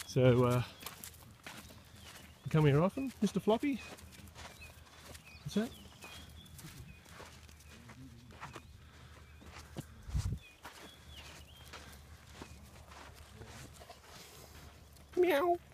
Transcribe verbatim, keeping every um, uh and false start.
So, uh, you come here often, Mister Floppy? What's that? Meow.